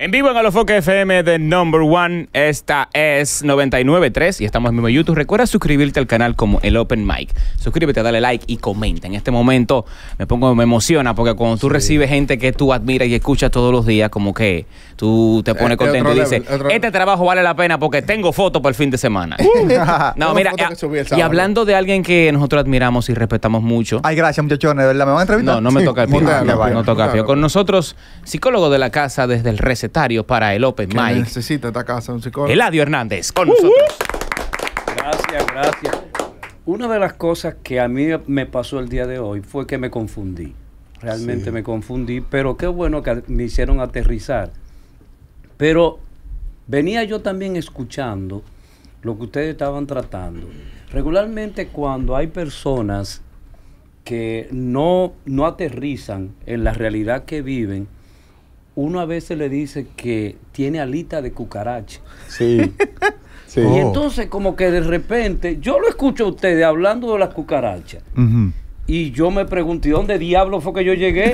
En vivo en Alofoque FM de Number One, esta es 99.3 y estamos en mismo YouTube. Recuerda suscribirte al canal como El Open Mic. Suscríbete, dale like y comenta. En este momento me emociona porque cuando tú recibes gente que tú admiras y escuchas todos los días, como que tú te pones contento y dices, este trabajo vale la pena porque tengo fotos para el fin de semana. No, mira, y hablando de alguien que nosotros admiramos y respetamos mucho. Ay, gracias, muchachones, ¿de verdad? ¿Me van a entrevistar? No me toca el pie. No toca el pie. Con nosotros, psicólogo de la casa desde el recetario para el Open Mic. Necesita esta casa un psicólogo. Eladio Hernández, con nosotros. Gracias. Una de las cosas que a mí me pasó el día de hoy fue que me confundí. Realmente me confundí, pero qué bueno que me hicieron aterrizar. Pero venía yo también escuchando lo que ustedes estaban tratando. Regularmente cuando hay personas que no aterrizan en la realidad que viven, uno a veces le dice que tiene alita de cucaracha. Sí. Sí. Y entonces como que de repente, yo lo escucho a ustedes hablando de las cucarachas. Y yo me pregunté, ¿dónde diablo fue que yo llegué?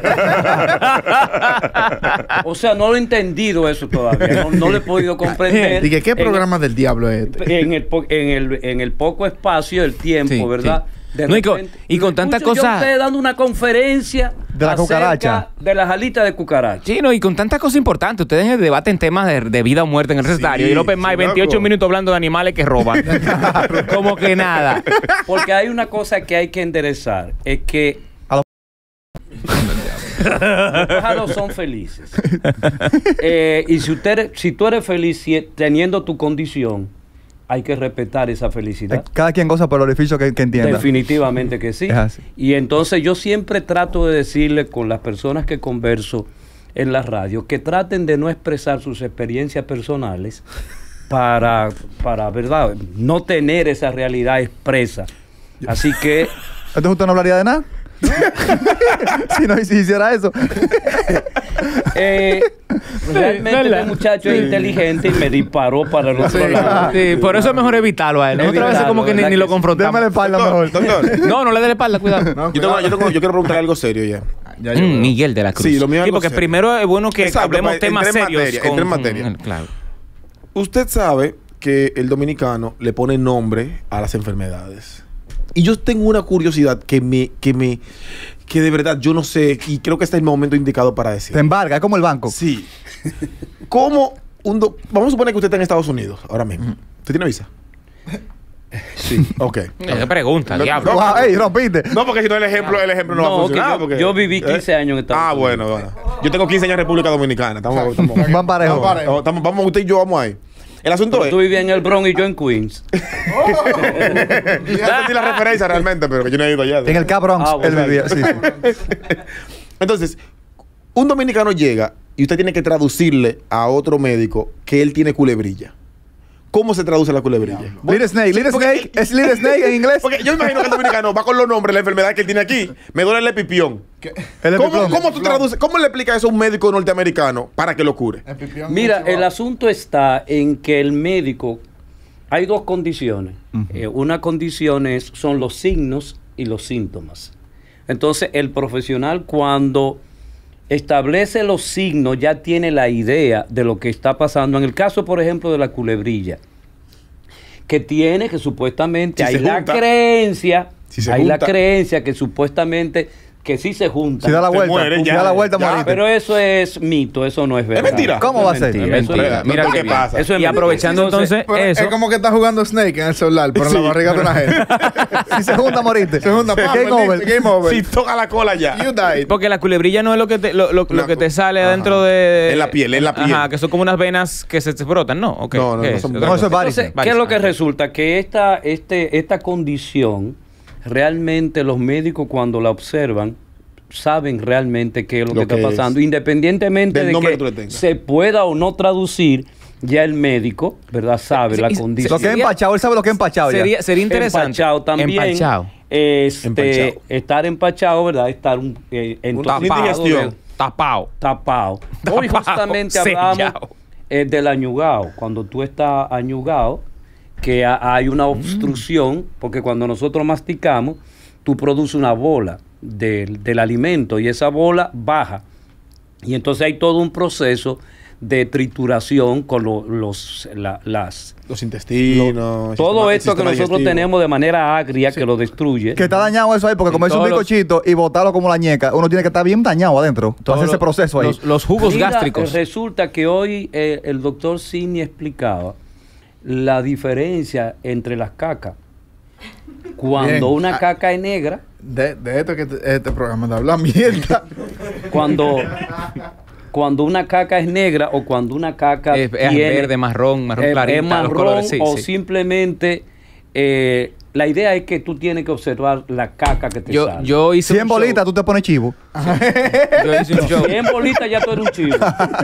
O sea, no lo he entendido eso todavía. No lo he podido comprender. Dije, ¿qué programa del diablo es este? En el poco espacio del tiempo, ¿verdad? Sí. Y con tantas cosas. Yo ustedes dando una conferencia de la cucaracha, de las alitas de cucaracha. Sí, y con tantas cosas importantes. Ustedes debaten temas de vida o muerte en el recetario. Y el Open Mic, 28 minutos hablando de animales que roban. Como que nada. Porque hay una cosa que hay que enderezar. Es que los pájaros son felices. Y si tú eres feliz teniendo tu condición, hay que respetar esa felicidad. Cada quien goza por el orificio que entienda. Definitivamente que sí. Y entonces yo siempre trato de decirle con las personas que converso en la radio que traten de no expresar sus experiencias personales para ¿verdad? No tener esa realidad expresa. Así que... ¿Entonces usted no hablaría de nada? si hiciera eso. Realmente el muchacho es inteligente y me disparó para el otro lado. Sí, por eso es mejor evitarlo a él. Otra vez como que ni lo confrontamos. Déjame la espalda mejor. No le dé la espalda, cuidado. No, yo quiero preguntar algo serio ya. Miguel de la Cruz. Sí, lo mío es porque serio. Primero es bueno que hablemos temas serios. Entre en materia. Claro. Usted sabe que el dominicano le pone nombre a las enfermedades. Y yo tengo una curiosidad que de verdad yo no sé, y creo que este es el momento indicado para decir. Te embarga, es como el banco. Sí. ¿Cómo vamos a suponer que usted está en Estados Unidos ahora mismo. ¿Usted tiene visa? Sí. Ok. ¿Qué pregunta, diablo? Rompiste. No, porque si no el ejemplo no va a funcionar. Yo viví 15 años en Estados Unidos. Bueno. Yo tengo 15 años en República Dominicana. Van parejo. Vamos, usted y yo vamos ahí. El asunto es... Tú vivías en el Bronx y yo en Queens. Ya entendí la referencia realmente, pero que yo no he ido allá. En el Bronx él vivía. Sí. Entonces, un dominicano llega y usted tiene que traducirle a otro médico que él tiene culebrilla. ¿Cómo se traduce la culebrilla? Little Snake. ¿Es Little Snake en inglés? Porque yo imagino que el dominicano va con los nombres de la enfermedad que él tiene aquí. Me duele el epipión. ¿Cómo tú traduces? ¿Cómo le explicas eso a un médico norteamericano para que lo cure? Mira, el asunto está en que el médico... Hay dos condiciones. Una condición son los signos y los síntomas. Entonces, el profesional cuando establece los signos ya tiene la idea de lo que está pasando. En el caso, por ejemplo, de la culebrilla, que supuestamente hay la creencia, la creencia que supuestamente que sí se juntan. Si da la vuelta, da la vuelta, moriste. Pero eso es mito, eso no es verdad. Es mentira. ¿Cómo va a ser? Es mentira. Mira qué pasa. Eso es y aprovechando entonces eso. Es como que está jugando Snake en el celular, pero en la barriga de una gente. Si se junta, moriste. Se junta, Game over. Si toca la cola ya. You died. Porque la culebrilla no es lo que te sale adentro de... En la piel. Ajá, que son como unas venas que se brotan, ¿no? Okay. No, eso es varices. Entonces, ¿qué es lo que resulta? Que esta condición, realmente los médicos cuando la observan, saben realmente qué es lo que está pasando, independientemente de que se pueda o no traducir. Ya el médico, ¿verdad? Sabe la condición. Lo que es empachado, él sabe lo que es empachado. Sería interesante. Empachado también. Empachado. Estar empachado, ¿verdad? Estar tapado. Hoy justamente hablamos del añugado. Cuando tú estás añugado, que hay una obstrucción, porque cuando nosotros masticamos, tú produces una bola del alimento y esa bola baja. Y entonces hay todo un proceso de trituración con las Los intestinos. todo el esto que sistema nosotros digestivo. tenemos de manera agria que lo destruye. Que está dañado eso ahí, porque comerse un todos los- bizcochito y botarlo como la ñeca, uno tiene que estar bien dañado adentro. Para Todos hacer ese los- proceso ahí. Los jugos Mira, gástricos. Resulta que hoy el doctor Sidney explicaba la diferencia entre las cacas. Cuando Bien. una caca es negra, De esto que este programa de hablar mierda. cuando una caca es negra o cuando una caca Es tiene- verde, marrón clarita, es los marrón colores, sí, o sí. simplemente la idea es que tú tienes que observar la caca que te sale. Yo hice 100 un show. bolitas, tú te pones chivo. Yo hice un show. 100 bolitas ya tú eres un chivo.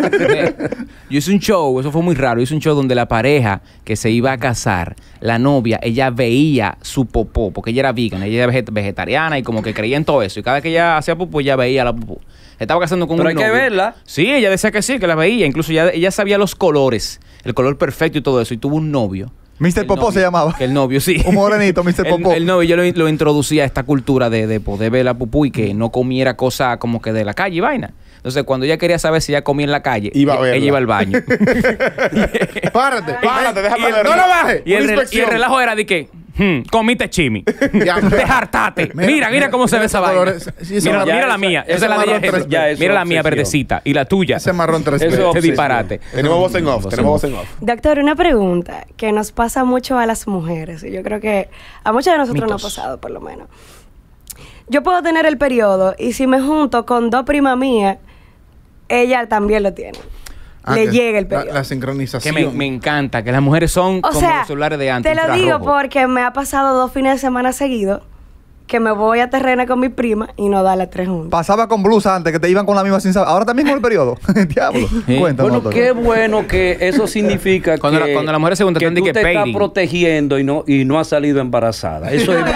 Yo hice un show, eso fue muy raro. Hice un show donde la pareja que se iba a casar, la novia, ella veía su popó, porque ella era vegan, ella era vegetariana y como que creía en todo eso. Y cada vez que ella hacía popó, ella veía la popó. Se estaba casando con Pero un hay que novio. verla. Sí, ella decía que sí, que la veía. Incluso ella sabía los colores, el color perfecto y todo eso. Y tuvo un novio. Mr. El Popó novio, se llamaba. que el novio, sí. Un morenito, Mr. Popó. El novio, yo lo introducía a esta cultura de poder ver la pupú y que no comiera cosas como que de la calle y vaina. Entonces, cuando ella quería saber si ella comía en la calle, Iba a verla. ella iba al baño. Párate. Déjame No verlo. lo bajes. y, el Una inspección. relajo era de que, comiste chimi. Ya, Te hartate. Mira cómo se ve esa vaina. colores. Sí, ese Mira, marrón- mira la esa- mía. ese Esa es la de marrón ella. tres- ya eso Mira la es mía obsesión. verdecita. Y la tuya. Ese marrón tres Eso veces. es Ese obsesión. disparate. Tenemos voz en off. Tenemos voz en off. Doctor, una pregunta que nos pasa mucho a las mujeres. Y yo creo que a muchas de nosotros nos ha Mitos. pasado, por lo menos. Yo puedo tener el periodo y si me junto con dos primas mías, ella también lo tiene. Le que llega el la periodo. sincronización. Que me encanta. Que las mujeres son O como sea, los celulares de antes. te lo digo infrarrojo. porque me ha pasado 2 fines de semana seguidos que me voy a terrena con mi prima y no da las 3 juntas. Pasaba con blusa antes, que te iban con la misma sin saber. Ahora también con el periodo. Diablo. Sí. Cuéntanos. Bueno, doctor. qué bueno que eso significa Cuando que, cuando las mujeres se juntan, que están de tú que te estás pairing. protegiendo y no has salido embarazada. Eso es,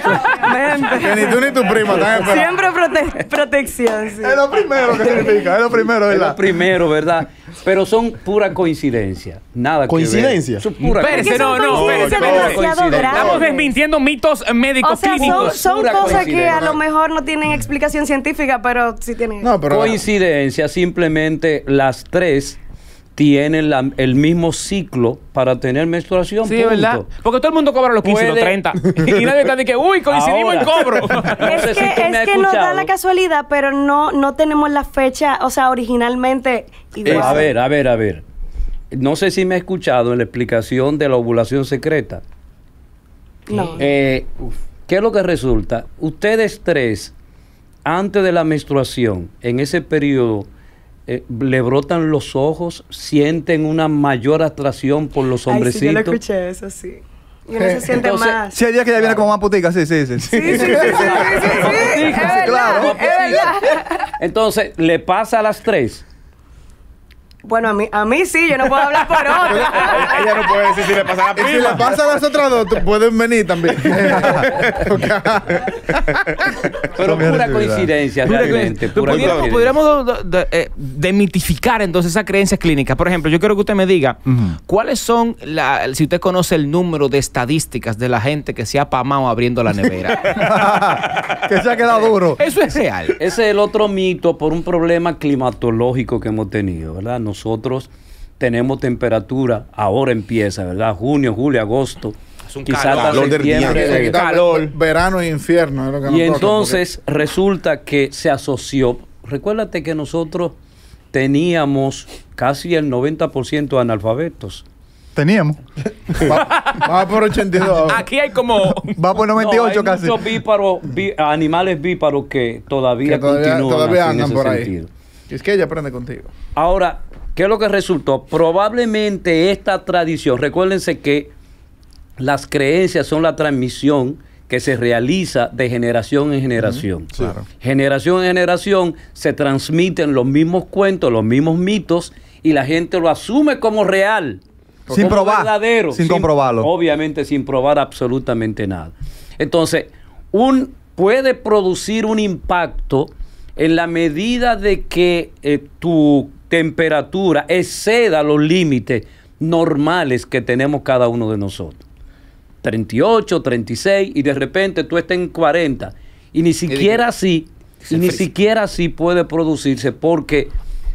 Que ni tú ni tu prima están esperando. Siempre protección, sí. Es lo primero que significa. Es lo primero, es ¿verdad? lo primero, ¿verdad? Pero son pura coincidencia. Nada ¿Coincidencia? que ver. Son pura Espérese, Porque son no, coincidencias espérese. demasiado Coincidencia. grandes. Estamos desmintiendo mitos médicos O sea, clínicos. son Pura cosas que a coincidencia. lo mejor no tienen explicación científica, pero sí tienen. No, pero Coincidencia, simplemente las tres tienen el mismo ciclo para tener menstruación. Sí, punto. ¿verdad? Porque todo el mundo cobra los 15 y los Puede- 30. Y nadie está de que, uy, coincidimos en Ahora. cobro. No Es sé que, si tú me has es que nos da escuchado. la casualidad, pero no tenemos la fecha, o sea, originalmente igual. A ver. No sé si me ha escuchado en la explicación de la ovulación secreta. No. ¿Qué es lo que resulta? Ustedes tres, antes de la menstruación, en ese periodo, le brotan los ojos, sienten una mayor atracción por los Ay, sí, yo hombrecitos. lo escuché, eso sí. Y uno se siente Entonces, más. Sí, hay días que ya viene como más putica. Sí. Sí, sí. Es verdad, claro. es verdad. Entonces, le pasa a las tres. Bueno, a mí sí, yo no puedo hablar por otro. Ella no puede decir si le pasa a la y si prima. le pasa a las otras dos, tú pueden venir también. Pero Son bien pura recibidas. coincidencia, realmente. Pura coincidencia. Podríamos demitificar entonces esas creencias clínicas. Por ejemplo, yo quiero que usted me diga cuáles son, si usted conoce el número de estadísticas de la gente que se ha pamado abriendo la nevera. Que se ha quedado duro. Eso es real. Ese es el otro mito por un problema climatológico que hemos tenido, ¿verdad? Nosotros tenemos temperatura, ahora empieza, ¿verdad? Junio, julio, agosto. Es un Quizás calor. hasta Calor del septiembre. diablo. Aquí está calor. Verano y infierno. Es lo que nos Y toca, entonces resulta que se asoció. Recuérdate que nosotros teníamos casi el 90% de analfabetos. Teníamos. porque va por 82. Aquí hay como... Va por 98 No, hay casi. muchos animales víparos que todavía, que todavía continúan así en andan ese por ahí. sentido. Es que ella aprende contigo. Ahora, ¿qué es lo que resultó? Probablemente esta tradición, recuérdense que las creencias son la transmisión que se realiza de generación en generación. Claro. Generación en generación se transmiten los mismos cuentos, los mismos mitos y la gente lo asume como real. Sin como probar, verdadero, sin comprobarlo. Obviamente sin probar absolutamente nada. Entonces, puede producir un impacto en la medida de que tu temperatura exceda los límites normales que tenemos cada uno de nosotros. 38, 36 y de repente tú estás en 40 y ni siquiera así puede producirse porque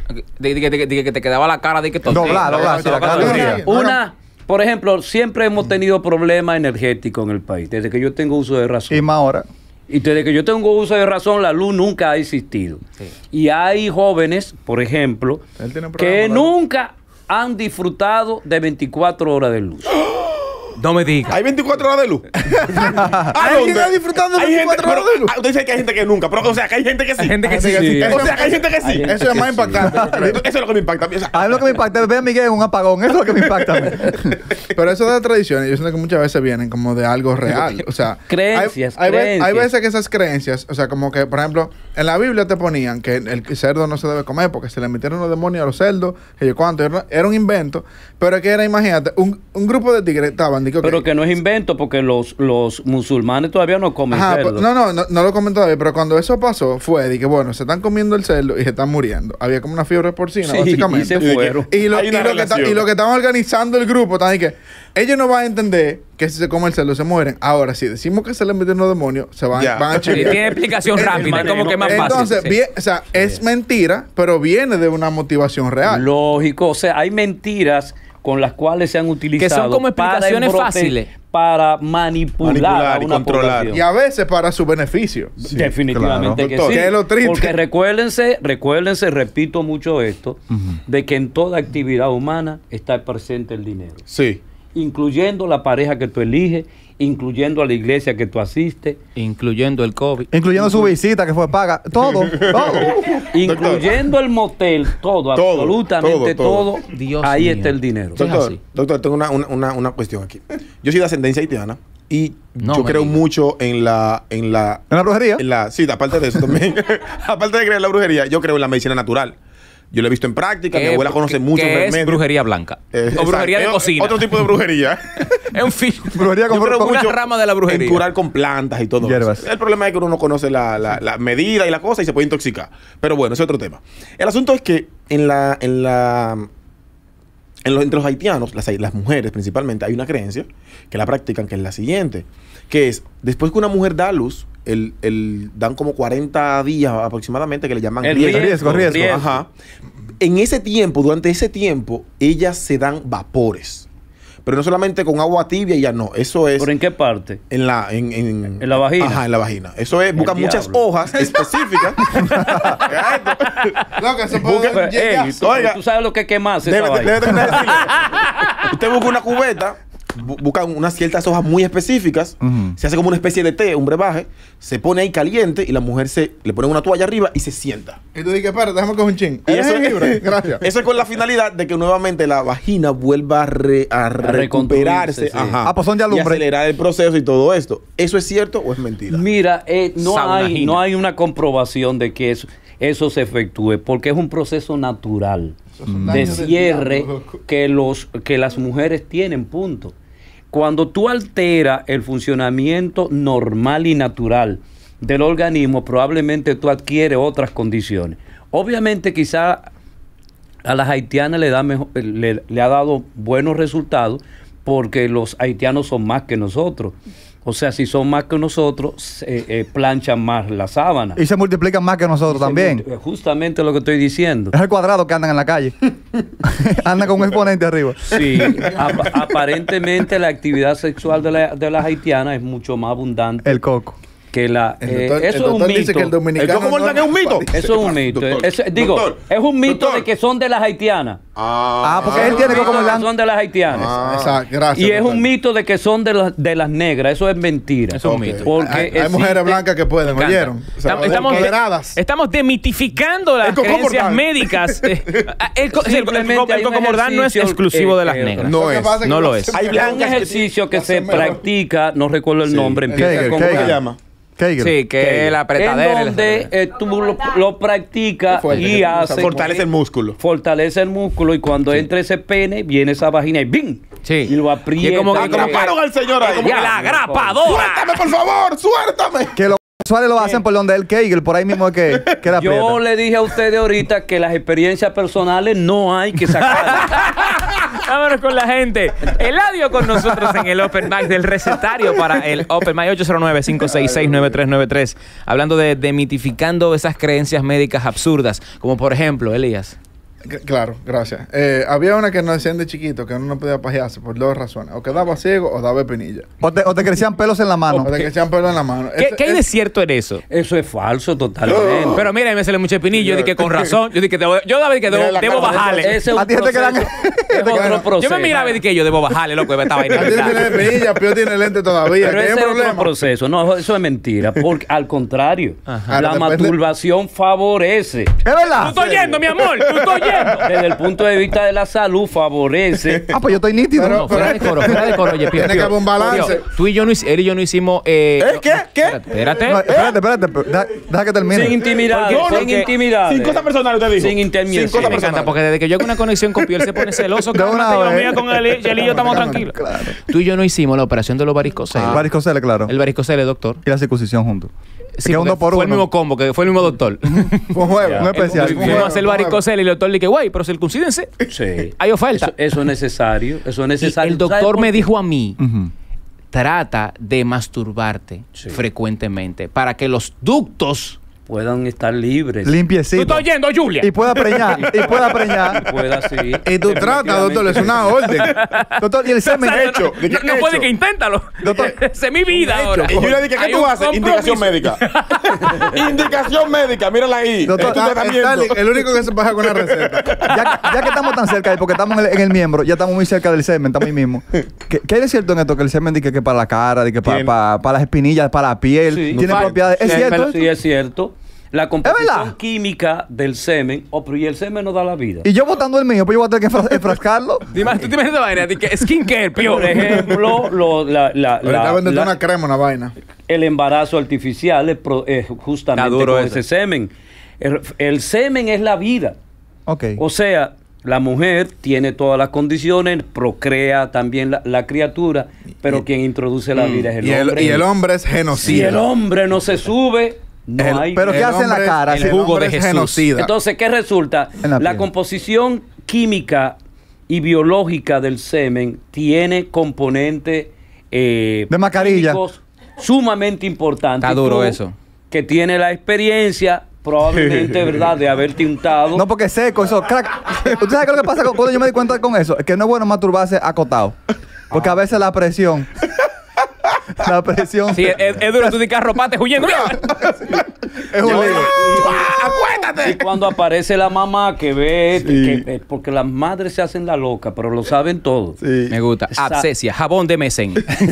Que te quedaba la cara de que todo. Doblar, sí, la cara Doblar. Una, por ejemplo, siempre hemos tenido problemas energéticos en el país, desde que yo tengo uso de razón. Y más ahora. Y desde que yo tengo uso de razón, la luz nunca ha existido. Sí. Y hay jóvenes, por ejemplo, Él tiene un que programa, ¿no? nunca han disfrutado de 24 horas de luz. No me digas. Hay 24 horas de luz. ¿Hay alguien está disfrutando de Hay gente, 24 horas de luz? Usted dice que hay gente que nunca, pero o sea, que hay gente que sí. Hay gente que sí. Sí. O sea, que hay gente que sí. Hay gente Eso es que más sí. impactante. yo creo. Eso es lo que me impacta a mí. O sea, A mí lo que me impacta es ver a Miguel en un apagón. Eso es lo que me impacta a mí. Pero eso de las tradiciones, yo siento que muchas veces vienen como de algo real. O sea, Creencias, hay creencias. veces que esas creencias, o sea, como que, por ejemplo, en la Biblia te ponían que el cerdo no se debe comer porque se le metieron los demonios a los cerdos, que yo cuánto, era un invento, pero que era, imagínate, un grupo de tigres estaban, digo, Pero que no es invento porque los musulmanes todavía no comen Ajá, cerdo. no lo comenté todavía, pero cuando eso pasó fue de que, bueno, se están comiendo el cerdo y se están muriendo. Había como una fiebre porcina, Sí, básicamente. y se fueron. Y lo Hay una relación. que estaban organizando el grupo, están ahí que ellos no van a entender que si se come el cerdo se mueren. Ahora, si decimos que se le metieron los demonios, van a Sí, chiviar. tiene explicación rápida, es como que más fácil. Entonces, Sí. o sea, es mentira, pero viene de una motivación real. Lógico, o sea, hay mentiras con las cuales se han utilizado como explicaciones para fáciles. para manipular a y una controlar. población. Y a veces para su beneficio. Definitivamente claro. que Doctor, sí. ¿qué es lo triste? Porque recuérdense, repito mucho esto, de que en toda actividad humana está presente el dinero, sí. incluyendo la pareja que tú eliges, incluyendo a la iglesia que tú asistes, Incluyendo el COVID. Incluyendo su visita que fue paga. Todo. incluyendo el motel, todo, absolutamente todo. todo. Dios Ahí mío. está el dinero. Eso es Doctor, así. doctor, tengo una cuestión aquí. Yo soy de ascendencia haitiana y No yo me creo digas. mucho en la ¿En la brujería? sí, aparte de eso también. Aparte de creer en la brujería, yo creo en la medicina natural. Yo lo he visto en práctica, mi abuela conoce mucho que es remedios. brujería blanca. O Exacto. brujería de Es cocina. Otro tipo de brujería. Es un fin. Brujería con- Yo creo con una mucho rama de la brujería. En curar con plantas y todo Hierbas. eso. El problema es que uno no conoce la medida y la cosa y se puede intoxicar. Pero bueno, ese es otro tema. El asunto es que entre los haitianos, las mujeres principalmente, hay una creencia que la practican, que es la siguiente, que es, después que una mujer da a luz, dan como 40 días aproximadamente que le llaman El riesgo. Ajá. En ese tiempo, durante ese tiempo, ellas se dan vapores. Pero no solamente con agua tibia y ya no. Eso es ¿Pero en qué parte? en la vagina. Ajá, en la vagina. Eso es, El buscan muchas diablo. hojas específicas. Lo que se Busca- puede llegar. Ey, tú, Oiga. tú sabes lo que es quemarse esa Debe vaina. terminar de decirle. Usted busca una cubeta, busca unas ciertas hojas muy específicas, Ujú. se hace como una especie de té, un brebaje, se pone ahí caliente y la mujer le pone una toalla arriba y se sienta. Y tú dices, espérate, déjame coger un chin. Y ¿Eres eso, jengibre? Gracias. eso es con la finalidad de que nuevamente la vagina vuelva a recuperarse, reconstruirse, sí. ajá, Ah, pues son de y alumbre. acelerar el proceso y todo esto. ¿Eso es cierto o es mentira? Mira, Saunagina. no hay una comprobación de que eso se efectúe, porque es un proceso natural son de daños del cierre diablo, loco. que las mujeres tienen, punto. Cuando tú alteras el funcionamiento normal y natural del organismo, probablemente tú adquieres otras condiciones. Obviamente, quizá a las haitianas le ha dado buenos resultados porque los haitianos son más que nosotros. O sea, si son más que nosotros, planchan más la sábana. Y se multiplican más que nosotros también. Justamente lo que estoy diciendo. Es el cuadrado que andan en la calle. Andan con un exponente arriba. Sí, aparentemente la actividad sexual de las haitianas es mucho más abundante El coco. que la... El doctor eso es un dice que el mito. dominicano. ¿El coco mortal es un mito? Eso es un mito. Doctor, Digo, doctor, es un mito doctor. de que son de las haitianas. Ah, porque él Es tiene un coco mito de que mortal. son de las haitianas. Exacto, gracias. Y es doctor. un mito de que son de las negras. Eso es mentira. Eso es un mito. Porque Hay mujeres existe- blancas que pueden, Me encanta. ¿oyeron? O sea, empoderadas. Estamos demitificando las El coco creencias mortal. médicas. El Simplemente hay un cocomordán no es ejercicio, exclusivo de las negras. no Lo que es. pasa que No lo lo es. hacen Hay mejor. Un blancas que ejercicio que lo se hacen mejor. practica, no recuerdo el Sí. nombre, empieza Kegel, con ¿Cómo se Kegel. llama? Kegel. Sí, que es la apretadera. en donde tú lo practicas Fuerte, y que hace Fortalece el músculo. fortalece el músculo y cuando entra ese pene viene esa vagina y ¡bing! Sí. Y lo aprieta. Y es como que- Atraparon al señor ahí. como que la grapadora. ¡Suéltame, por favor! ¡Suéltame! Que los sexuales lo hacen por donde el Kegel, por ahí mismo es que la Yo aprieta. le dije a ustedes ahorita que las experiencias personales no hay que sacar. Vámonos con la gente. Eladio con nosotros en el Open Mic del recetario para el Open Mic 809-566-9393. Hablando de demitificando esas creencias médicas absurdas. Como por ejemplo, Elías. Claro, gracias. Había una que nos decían de chiquito que uno no podía pajearse por dos razones. O quedaba ciego o daba espinilla. O te crecían pelos en la mano. O te crecían pelo en la mano. ¿Qué hay de cierto en eso? Eso es falso totalmente. Pero mira, me sale mucho espinillo. Yo dije que con razón. Yo dije que debo bajarle. Ese es A un ti se te quedan- proceso, es otro proceso. Yo me miraba y dije que yo debo bajarle, loco, esta vaina. A ti tiene espinilla, Pío tiene lente todavía. Pero ¿Qué ese es otro problema? proceso. No, eso es mentira. Porque al contrario, Ajá. la Ahora, depende- masturbación favorece. ¿Es verdad? Tú estás yendo, mi amor. Tú estás yendo. Desde el punto de vista de la salud, favorece. Ah, pues yo estoy nítido. Pero- No, fuera de coro, oye, Pío. Tiene que Pío, haber un balance. Pío, tú y yo no, él y yo no hicimos. ¿Qué? ¿Qué? Espérate. No, espérate. Deja que termine. Sin intimidades, Porque- sin intimidades. Sin cosas personales, te digo. Sin intermediación. Sin cosas Me encanta personales. porque desde que yo hago una conexión con Pío, él se pone celoso. De una Cálmate, yo vez. mía con él y yo estamos tranquilos. Claro. Tú y yo no hicimos la operación de los varicocele. Varicocele, claro. El varicocele, doctor. Y la circuncisión juntos. Sí, que es porque uno por fue el uno. mismo combo, que fue el mismo doctor. Fue un juego. Un especial. Fuimos a hacer el varicocele y el doctor le dije, güey, pero circuncídense. Sí. Hay oferta. Eso es necesario. Eso es Y necesario. el ¿Sabes doctor por me qué? dijo a mí, Ujú. trata de masturbarte Sí. frecuentemente para que los ductos... puedan estar libres. ¿Tú Limpiecito. estás oyendo, Julia? Y pueda preñar. Pueda así. Y tú tratas, doctor, es una orden. Doctor, y el semen. Hecho. ¿De qué No hecho? puede que inténtalo. Doctor. Esa es mi vida ahora. Y Julia dice, ¿qué Hay tú un haces? Indicación compromiso. médica. Indicación médica, mírala ahí. Doctor, Esto Está- te está Stanley, viendo. el único que se baja con una receta. Ya que estamos tan cerca, porque estamos en el miembro, ya estamos muy cerca del semen, estamos ahí mismo. ¿Qué hay de cierto en esto? Que el semen dice que para la cara, de que Tiene- para las espinillas, para la piel, Sí. tiene No, propiedades. ¿Es Sí, cierto pero esto? sí, es cierto. La verdad? composición química del semen, pero y el semen no da la vida. Y yo botando el mío, pues yo voy a tener que enfrascarlo. Dime, ¿tú te imaginas esa vaina? De que skincare, Pío. Por ejemplo, Ahorita vendiendo una crema, una vaina. el embarazo artificial es justamente Está duro con eso. ese semen. El semen es la vida. Ok. O sea, la mujer tiene todas las condiciones, procrea también la criatura, pero quien introduce la vida es el hombre. Y el hombre es Si genocida. el hombre no se sube, no hay... pero ¿qué El hace en la hombre- cara? el Sí. jugo de hombre es Jesús. genocida. Entonces, ¿qué resulta? En la La piel. composición química y biológica del semen tiene componentes De mascarilla. químicos sumamente importantes. Está duro Tú, eso. Que tiene la experiencia, probablemente, ¿verdad?, de haberte untado. No, porque es seco, eso, crack. ¿Usted sabe qué es lo que pasa cuando yo me di cuenta con eso? Es que no es bueno masturbarse acotado. Porque a veces la presión. La presión. Sí, es duro. Tú dices arropate huyendo. Es un lío. Y cuando aparece la mamá que ve, porque las madres se hacen la loca, pero lo saben todo. Sí. Me gusta. Abscesia, jabón de mesén.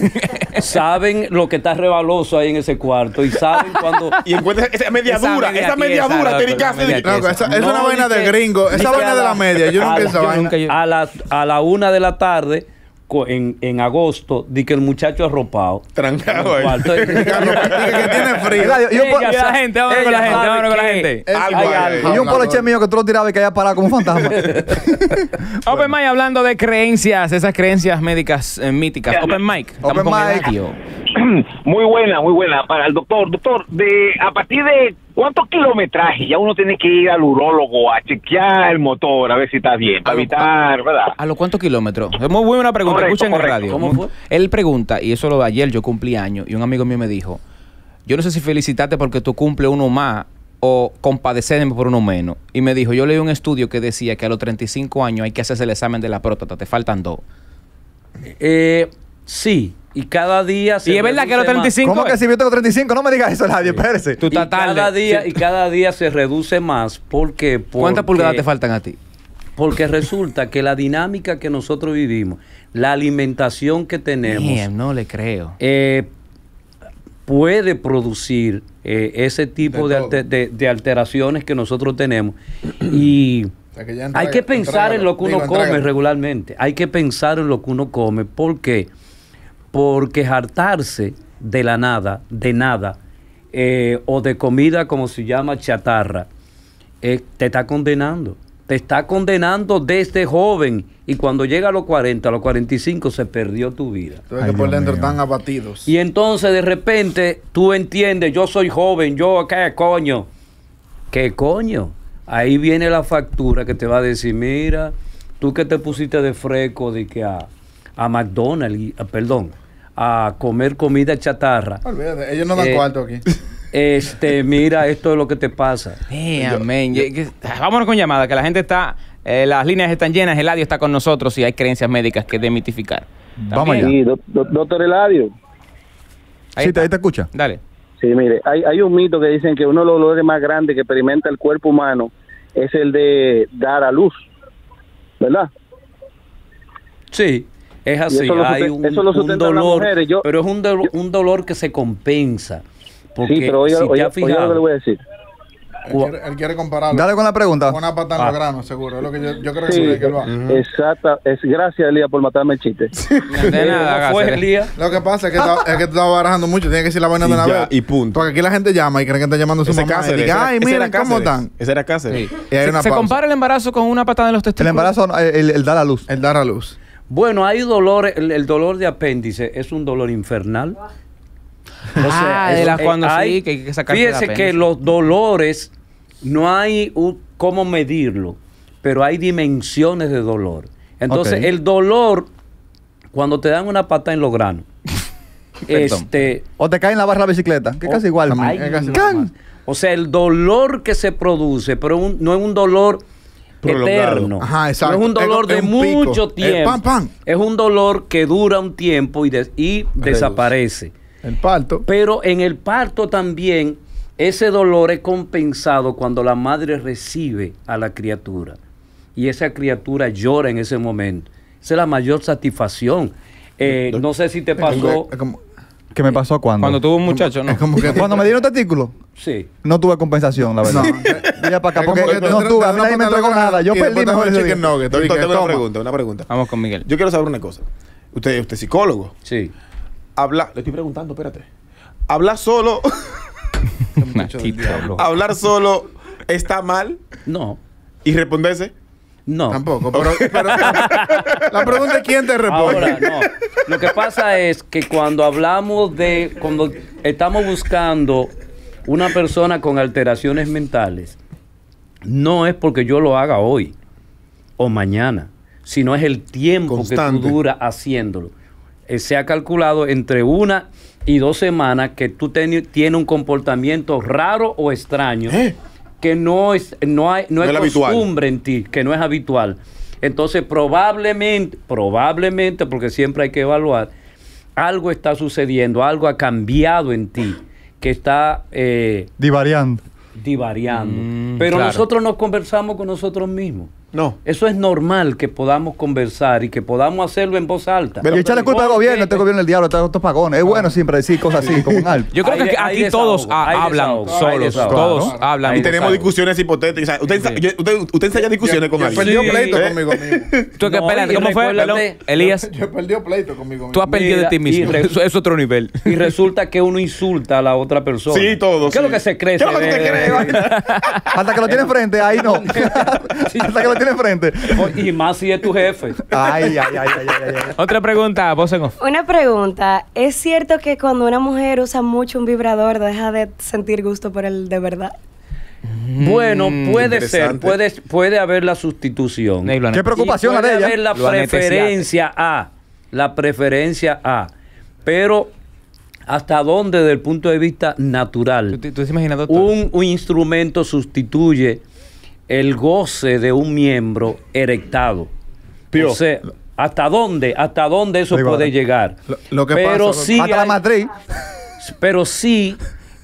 Saben lo que está rebaloso ahí en ese cuarto y saben cuando... Y encuentras esa media Esa dura, media esa media tiesa, dura, loco, tiene que esa media hacer. Loco, esa- es No, una vaina ni de que- gringo. ni Esa que vaina a de la media. Yo nunca a he esa yo vaina. nunca- a la 1 de la tarde, en agosto, di que el muchacho arropado. Trancado ahí. Cuarto. Que tiene frío. Eladio, y un po- Ella Y a la sabe- gente, vámonos con la ella gente, sabe vámonos con la que gente. Es- Algo hay hay. algo. Y un poloche mío que tú lo tirabas y caía parado como un fantasma. Open Mic, hablando de creencias, esas creencias médicas míticas. Open Mic. Estamos Open con mic. Eladio. Muy buena. Para el doctor. Doctor, a partir de cuántos kilometrajes ya uno tiene que ir al urólogo a chequear el motor, a ver si está bien, para evitar, ¿verdad? ¿A los cuántos kilómetros? Es muy buena pregunta. Correcto, Escuchen en correcto. radio. ¿Cómo fue? Él pregunta, y eso lo ayer yo cumplí años, y un amigo mío me dijo, yo no sé si felicitarte porque tú cumples uno más o compadecerme por uno menos. Y me dijo, yo leí un estudio que decía que a los 35 años hay que hacerse el examen de la próstata, te faltan 2. Sí, y cada día se Y es verdad que a los reduce más. 35 ¿Cómo que si yo tengo 35? No me digas eso, Eladio, espérese. tú Y estás tarde. cada día se reduce más. ¿Por qué? ¿Cuántas pulgadas te faltan a ti? Porque resulta que la dinámica que nosotros vivimos, la alimentación que tenemos, No le creo. puede producir ese tipo De de, todo. de alteraciones que nosotros tenemos. Y O sea, que ya hay que pensar en lo que uno come entrégalo. regularmente. Hay que pensar en lo que uno come. ¿Por qué? Porque hartarse de la nada, de nada, o de comida como se llama chatarra, te está condenando. Te está condenando desde joven. Y cuando llega a los 40, a los 45, se perdió tu vida. Entonces Ay, que por Dios dentro mío. están abatidos. Y entonces de repente tú entiendes, yo soy joven, yo qué coño. ¿Qué coño? Ahí viene la factura que te va a decir, mira, tú que te pusiste de fresco de que a McDonald's, perdón, a comer comida chatarra. Olvídate, ellos no dan Eh, cuarto aquí. Mira, esto es lo que te pasa. Amén. Vámonos con llamada, que la gente está, las líneas están llenas, Eladio está con nosotros y hay creencias médicas que demitificar. Vamos allá. Sí, doctor Eladio. Ahí Sí, está. ahí te escucha. Dale. Sí, mire, hay un mito que dicen que uno de los dolores más grandes que experimenta el cuerpo humano es el de dar a luz, ¿verdad? Sí, es así. eso lo Hay eso lo un sustentan las dolor, mujeres. pero es un dolor que se compensa. Porque Sí, pero oiga, si te oiga, has oiga lo que fijado, le voy a decir. Él quiere compararlo Dale con la pregunta. con una patada en los granos, seguro. Es lo que yo creo que Sí, por ahí que él va. exacta. Gracias, Elías, por matarme el chiste. De nada, ¿no fue, Gáceres. Elías? Lo que pasa es que, es que tú estás barajando mucho. Tienes que decir la vaina Y de una ya, vez. y punto. Porque aquí la gente llama y creen que está llamando a su Ese mamá. Cáceres, Y diga, ay, ese miren, era ¿cómo Cáceres. están? Ese era Cáceres. Y hay una ¿Se pausa. compara el embarazo con una patada en los El testículos? embarazo, el dar a luz. El dar a luz. Bueno, hay dolores, el dolor de apéndice es un dolor infernal. De las cuando hay- sí, que hay que sacarse Fíjese el que apéndice. los dolores no hay cómo medirlo, pero hay dimensiones de dolor. Entonces, Ok. el dolor, cuando te dan una patada en los granos, O te cae en la barra de la bicicleta, que es casi igual. también. ay, Es casi- mamá. O sea, el dolor que se produce, pero no es un dolor Prolongado. eterno. Ajá, exacto. No es un dolor Es de un pico. mucho tiempo. Pam, pam. Es un dolor que dura un tiempo y desaparece. El parto. Pero en el parto también, ese dolor es compensado cuando la madre recibe a la criatura. Y esa criatura llora en ese momento. Esa es la mayor satisfacción. No sé si te pasó. Es como, ¿Qué me pasó cuando? Cuando tuvo un muchacho, ¿no? es como que Cuando me dieron testículo, Sí. no tuve compensación, la verdad. No. Mira para acá, Es como porque que te no tra- tuve, te a mí dan nadie me una entregó patada nada. Yo y perdí después te mejor dan ese chicken día. nugget. Doctor, Y que tengo toma. una pregunta. Vamos con Miguel. Yo quiero saber una cosa. Usted es psicólogo. Sí. Le estoy preguntando, espérate. Hablar solo, Maldito loco. hablar solo está mal No. y responderse. No. Tampoco. Pero la pregunta es quién te responde. Ahora, no. Lo que pasa es que cuando cuando estamos buscando una persona con alteraciones mentales, no es porque yo lo haga hoy o mañana, sino es el tiempo que Constante. tú duras haciéndolo. Se ha calculado entre 1 y 2 semanas que tú tienes un comportamiento raro o extraño que no es el habitual. costumbre en ti, que no es habitual. Entonces probablemente, porque siempre hay que evaluar, algo está sucediendo, algo ha cambiado en ti, que está Divariando. divariando. Pero claro. nosotros nos conversamos con nosotros mismos. No. Eso es normal que podamos conversar y que podamos hacerlo en voz alta. Y echarle culpa al Porque- gobierno, este gobierno del diablo, estos pagones. Es bueno siempre decir cosas así, como en alto. Yo creo Hay que hay aquí todos desahogo, hay hablan desahogo, hay solos. desahogo. Todos Claro. hablan. Hay Y tenemos desahogo. discusiones hipotéticas. Usted ensaya discusiones con Yo alguien. perdió Sí. pleito conmigo mismo. Tú, que, No, espérate, y ¿cómo fue? recuérdate- Perdón, Elías, Yo perdí pleito conmigo tú has mismo. perdido de ti Mira, mismo. y Eso es otro nivel. Y resulta que uno insulta a la otra persona. Sí, todo, ¿Qué es lo sí. que se cree? ¿Qué es lo que usted cree? Hasta que lo tiene enfrente, ahí no. Hasta que lo tiene enfrente. Y más si es tu jefe. Ay, ay, ay, ay, ay, ay. Otra pregunta, voz en off. Una pregunta. ¿Es cierto que cuando una mujer usa mucho un vibrador deja de sentir gusto por él de verdad? Bueno, puede ser, interesante. puede haber la sustitución. Ey, lo Qué anestesia. preocupación Y la de puede ella. haber la Lo preferencia A. Pero hasta dónde, desde el punto de vista natural, ¿Tú te imaginas, doctor? un instrumento sustituye el goce de un miembro erectado. Pío. O sea, ¿hasta dónde eso Digo, puede llegar? lo que pero pasa, sí Hasta la hay- matriz. pero sí,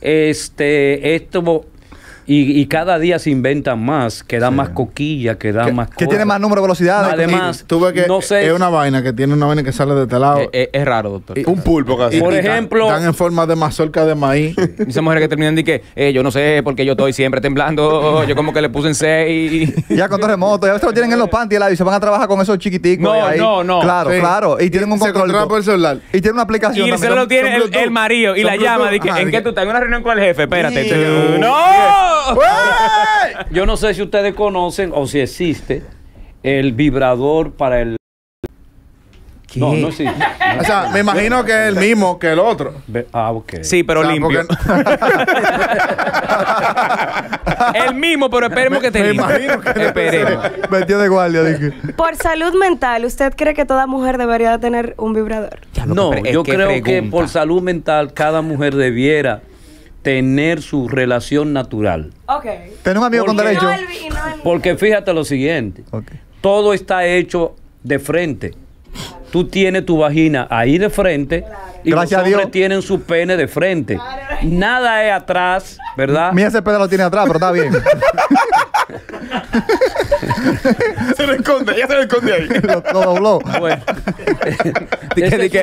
esto y cada día se inventan más, que da más coquilla, que da más Que cosas. tiene más número de velocidades. Además, Tú ves que no sé. es una vaina que tiene una vaina que sale de este lado. Es raro, doctor. Un pulpo casi. Por Y ejemplo- están en forma de mazorca de maíz. Esas mujeres que terminan de que, yo no sé porque yo estoy siempre temblando, yo como que le puse en 6. Ya con terremoto, ya a veces lo tienen en los panties y se van a trabajar con esos chiquiticos. No, ahí. no. Claro, Sí. claro. Y tienen un Se control. controla por el celular. Y tiene una aplicación Y se también. lo tiene son el Bluetooth. marido y Son la llama de que, Bluetooth. ¿en qué tú estás? En una reunión con el jefe, espérate. Sí. ¡No! Yo no sé si ustedes conocen o si existe el vibrador para el... No, no existe. O sea, me imagino que es el mismo que el otro. Ok. Sí, pero O sea, limpio. El mismo, pero esperemos que te Me limpie. imagino que debe Esperemos. Vestido de guardia. dije. Por salud mental, ¿usted cree que toda mujer debería tener un vibrador? No, Es yo que creo que pregunta. por salud mental cada mujer debiera tener su relación natural. Ok. Tener un amigo con Porque- derecho. Porque fíjate lo siguiente, Ok. todo está hecho de frente. Tú tienes tu vagina ahí de frente y Gracias a los hombres Dios. tienen su pene de frente. Nada es atrás, ¿verdad? Mi SP lo tiene atrás, pero está bien. Se lo esconde, ya se lo esconde ahí. lo dobló. Bueno. Di Esa es su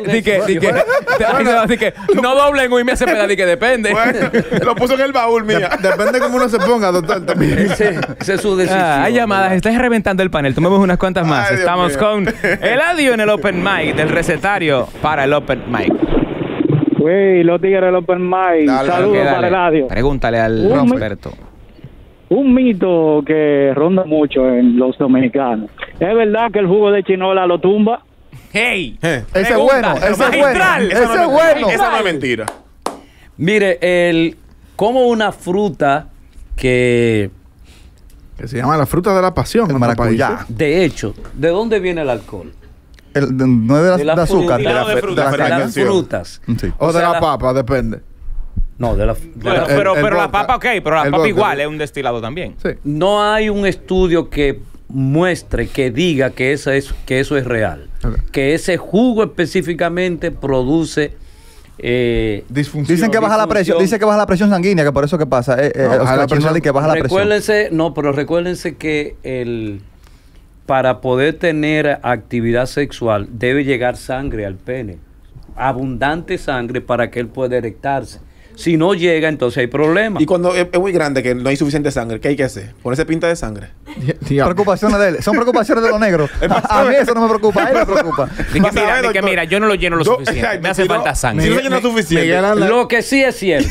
decisión. no doblen y me hace peda, di que depende. Bueno, lo puso en el baúl, mía. Depende cómo uno se ponga, doctor, también. Esa es su decisión. Hay llamadas, ¿verdad? estás reventando el panel. Tomemos unas cuantas más. Ay, Dios Estamos mío. con Eladio en el Open Mic del recetario para el Open Mic. Güey, los tigres del Open Mic. Dale, Saludos Ok, para dale. el radio. Pregúntale al Un- experto. Un mito que ronda mucho en los dominicanos. ¿Es verdad que el jugo de chinola lo tumba? ¡Hey! Ese es Pregunta, bueno, ese es bueno. magistral. Ese es bueno. Esa no es mentira. Mire, como una fruta que, Que se llama la fruta de la pasión. El en otros maracuyá. países. de hecho, ¿de dónde viene el alcohol? No es de, De la de azúcar. fruta. De la de fruta. la De caña. las frutas. Sí. O, O de sea, la papa, depende. No, de la Pero, el pero la vodka. papa, ok, pero la El papa vodka. igual es un destilado también. Sí. No hay un estudio que muestre, que diga que eso es real. Ok. Que ese jugo específicamente produce... Disfunción. Dicen que baja la presión, disfunción. dice que baja la presión sanguínea, que por eso que pasa. baja Oscar la presión. Chinola, y que baja la presión. recuérdense que para poder tener actividad sexual debe llegar sangre al pene. Abundante sangre para que él pueda erectarse. Si no llega, entonces hay problemas. Y cuando es muy grande, que no hay suficiente sangre, ¿qué hay que hacer? Ponerse pinta de sangre. Preocupaciones de él. Son preocupaciones de los negros. A mí eso no me preocupa, a él me preocupa. Di Vas a que mira, ver, di que doctor. mira, yo no lo lleno lo suficiente. Me hace si no- falta sangre. Si no se llena suficiente. Miguel Ángel- Lo que sí es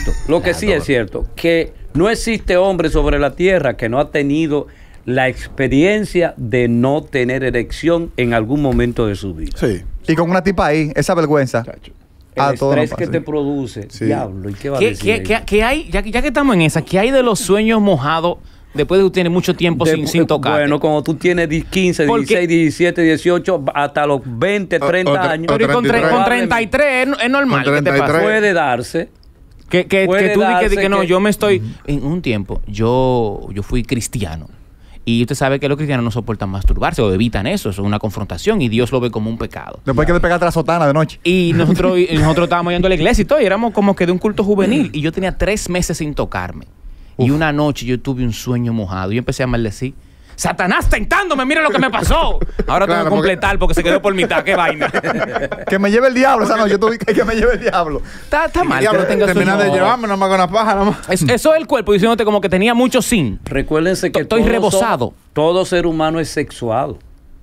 cierto, que no existe hombre sobre la tierra que no ha tenido la experiencia de no tener erección en algún momento de su vida. Sí. Y con una tipa ahí, esa vergüenza. El todo estrés nos que pasa. te produce, Sí. diablo, ¿y qué va a ¿Qué, decir? qué hay, ya que estamos en esa, qué hay de los sueños mojados después de que tú tienes mucho tiempo sin tocar? Bueno, cuando tú tienes 15, Porque- 16, 17, 18, hasta los 20, 30 otra- años, Pero y con 33. 33 es normal. Con ¿Qué te 33. pasa? puede darse. Que puede tú dices darse que no, que- yo me estoy... En un tiempo, yo fui cristiano. Y usted sabe que los cristianos no soportan masturbarse o evitan eso. Eso es una confrontación y Dios lo ve como un pecado. Después que le pegaste la sotana de noche. Y nosotros estábamos yendo a la iglesia y todo, y éramos como que de un culto juvenil. Y yo tenía 3 meses sin tocarme. Y una noche yo tuve un sueño mojado. Y yo empecé a maldecir. ¡Satanás tentándome! ¡Mira lo que me pasó! Ahora tengo Claro, que completar porque se quedó por mitad. ¡Qué vaina! Que me lleve el diablo esa noche. Yo tuve que me lleve el diablo. Está mal que Diablo, no tenga terminas sueño de mojado. llevarme nomás con una paja, nomás. Eso es el cuerpo diciéndote como que tenía mucho sin. Recuérdense que Estoy rebosado. Todo ser humano es sexual.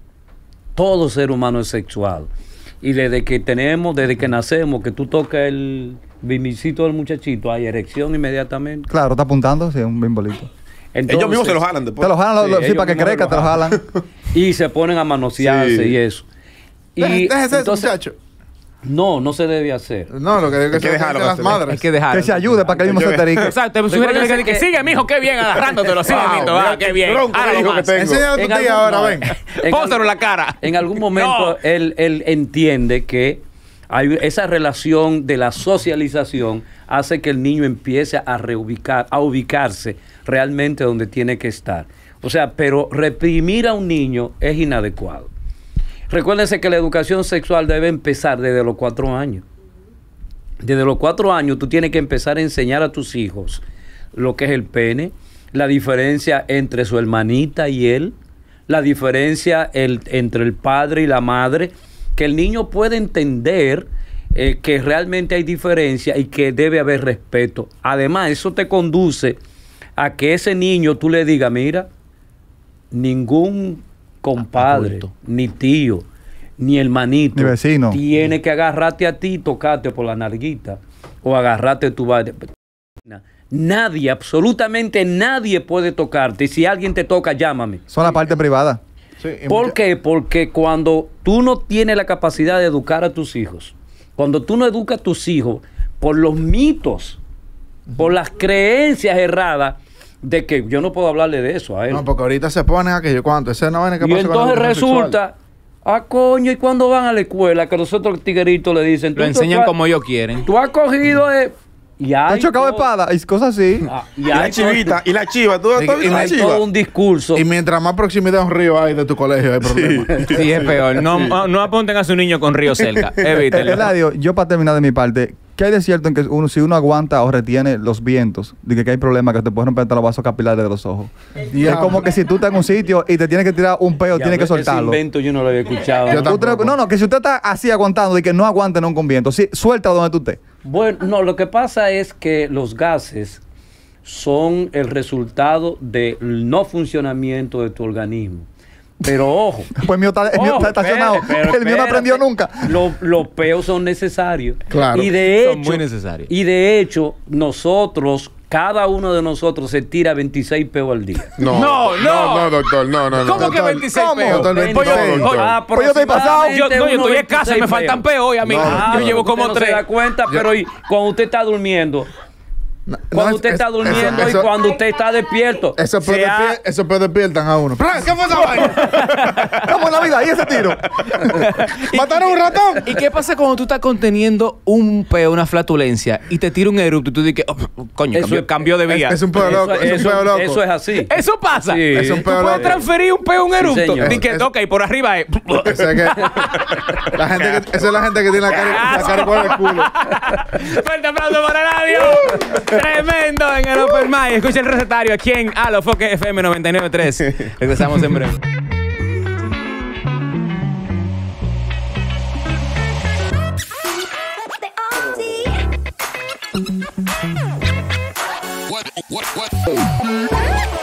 Todo ser humano es sexual. Y desde que nacemos, que tú tocas el bimicito del muchachito, hay erección inmediatamente. Claro, está apuntando, sí, un bimbolito. Ellos mismos se lo jalan después. Te lo jalan, Sí, sí, ellos para que mismos crezca, lo te lo jalan. Y se ponen a manosearse Sí. y eso. Y Déjese eso, entonces, muchacho. no se debe hacer. No, lo que digo Hay que que dejarlo, las Marcelo. madres. Hay que dejar. Que se ayude para que él mismo se terique. Exacto. Te sugiere Recuérdense que que- sigue, mijo, qué bien, agarrándotelo. Sigue, Wow, mito, mira qué qué bien. tronco Hágalo hijo que más. tengo. Enséñale a tu En tía algún- ahora, no, ven. en Pónselo en algún- la cara. En algún momento No. él entiende que hay esa relación de la socialización hace que el niño empiece a ubicarse realmente donde tiene que estar. O sea, pero reprimir a un niño es inadecuado. Recuérdense que la educación sexual debe empezar desde los 4 años. Desde los 4 años tú tienes que empezar a enseñar a tus hijos lo que es el pene, la diferencia entre su hermanita y él, la diferencia entre el padre y la madre, que el niño puede entender que realmente hay diferencia y que debe haber respeto. Además, eso te conduce a que ese niño tú le digas, mira, ningún compadre, Adulto. ni tío, ni hermanito, Ni vecino. tiene que agarrarte a ti y tocarte por la narguita o agarrarte tu vaina. Nadie, absolutamente nadie puede tocarte. Y si alguien te toca, llámame. Son la parte privada. Sí, y ¿Por mucha- qué? Porque cuando tú no tienes la capacidad de educar a tus hijos, cuando tú no educas a tus hijos por los mitos, por las creencias erradas de que yo no puedo hablarle de eso a él. No, porque ahorita se ponen aquello, ¿cuánto? Esa no vaina que Y pasa con la entonces educación resulta, coño, y cuando van a la escuela, que los otros tigueritos le dicen, Lo enseñan como ellos quieren. tú has cogido, Y Te hay han chocado todo- espada y cosas así. y Y la hay chivita, y la chiva. ¿Tú has visto la hay chiva? todo un discurso. Y mientras más proximidad a un río hay de tu colegio, hay problema. Sí, es peor. No apunten a su niño con río cerca. Evítenlo. Eladio, yo para terminar de mi parte, ¿qué hay de cierto en que si uno aguanta o retiene los vientos, de que hay problemas que te pueden romper hasta los vasos capilares de los ojos? Y es como que si tú estás en un sitio y te tienes que tirar un peo, Ya tienes que ves, soltarlo. Ese invento yo no lo había escuchado. Yo ¿no? tampoco. No, que si usted está así aguantando y que no aguante nunca un viento, sí, suelta donde tú estés. Bueno, no, lo que pasa es que los gases son el resultado del no funcionamiento de tu organismo. Pero ojo. Pues el mío está estacionado. El mío no aprendió nunca. Los peos son necesarios. Claro. Y de Son hecho, muy necesarios. Y de hecho, cada uno de nosotros se tira 26 peos al día. No, doctor, no. ¿Cómo que 26 ¿cómo? peos? Doctor, 26. Pues yo estoy pasado. Yo estoy en casa, me faltan peos hoy a mí. No, Yo llevo como usted no 3. se da cuenta, pero cuando usted está durmiendo, cuando usted está durmiendo y cuando usted está despierto. Esos peos despiertan a uno. ¿Qué fue esa vaina? ¿Cómo en la vida? ¿Y ese tiro? ¿Mataron un ratón? ¿Y qué pasa cuando tú estás conteniendo un peo, una flatulencia, y te tira un erupto y tú dices, coño, cambió de vía? Es un peo loco. Es un peo loco. Eso es así. Eso pasa. Sí. Es un Tú peo puedes loco. transferir un peo a un eructo. señor. Di que toca y por arriba es. Esa es la gente que tiene la cara igual al culo. Fuerte aplauso para Eladio. Tremendo en el Open Mic. Escucha el recetario aquí en Alofoque FM 99.3. Regresamos en breve. What?